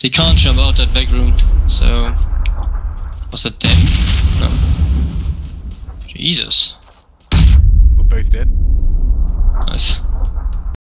They can't jump out that back room, so... Was that them? No. Jesus. We're both dead.